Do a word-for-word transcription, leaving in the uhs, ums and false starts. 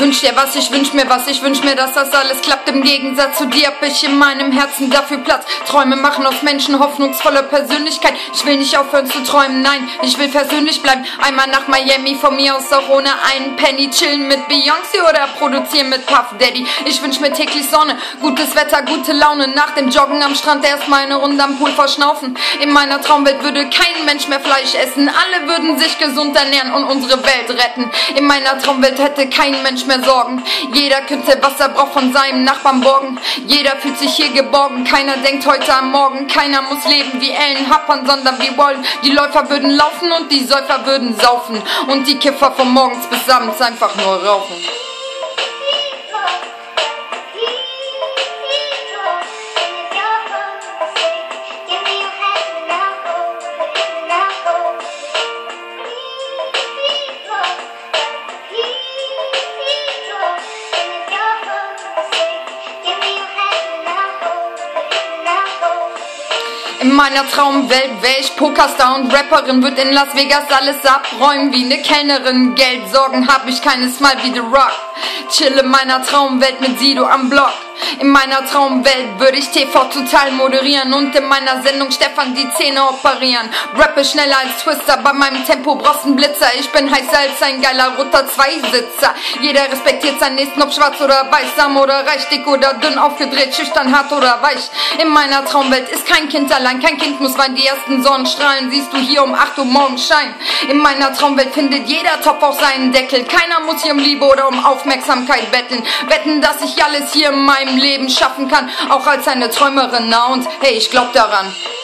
Wünsch dir was, ich wünsch mir was, ich wünsch mir, dass das alles klappt. Im Gegensatz zu dir hab ich in meinem Herzen dafür Platz. Träume machen aus Menschen hoffnungsvolle Persönlichkeit. Ich will nicht aufhören zu träumen, nein, ich will persönlich bleiben. Einmal nach Miami, von mir aus auch ohne einen Penny. Chillen mit Beyoncé oder produzieren mit Puff Daddy. Ich wünsch mir täglich Sonne, gutes Wetter, gute Laune. Nach dem Joggen am Strand erstmal eine Runde am Pool verschnaufen. In meiner Traumwelt würde kein Mensch mehr Fleisch essen. Alle würden sich gesund ernähren und unsere Welt retten. In meiner Traumwelt hätte kein Mensch mehr Sorgen. Jeder könnte, was er braucht, von seinem Nachbarn borgen. Jeder fühlt sich hier geborgen. Keiner denkt heute am Morgen. Keiner muss leben wie Ellen Happern, sondern wie Wallen. Die Läufer würden laufen und die Säufer würden saufen. Und die Kiffer von morgens bis abends einfach nur rauchen. In meiner Traumwelt wär ich Pokerstar und Rapperin, würd in Las Vegas alles abräumen wie ne Kellnerin. Geldsorgen hab ich keines Mal wie The Rock. Chill in meiner Traumwelt mit Sido am Block. In meiner Traumwelt würde ich T V total moderieren und in meiner Sendung Stefan die Zähne operieren. Rappe schneller als Twister, bei meinem Tempo brauchst ein Blitzer. Ich bin heißer als ein geiler roter Zweisitzer. Jeder respektiert seinen Nächsten, ob schwarz oder weiß, arm oder reich, dick oder dünn, aufgedreht, schüchtern, hart oder weich. In meiner Traumwelt ist kein Kind allein, kein Kind muss weinen. Die ersten Sonnenstrahlen siehst du hier um acht Uhr morgens scheinen. In meiner Traumwelt findet jeder Topf auch seinen Deckel. Keiner muss hier um Liebe oder um Aufmerksamkeit betteln. Wetten, dass ich alles hier in meinem Leben schaffen kann, auch als eine Träumerin, na und hey, ich glaub daran.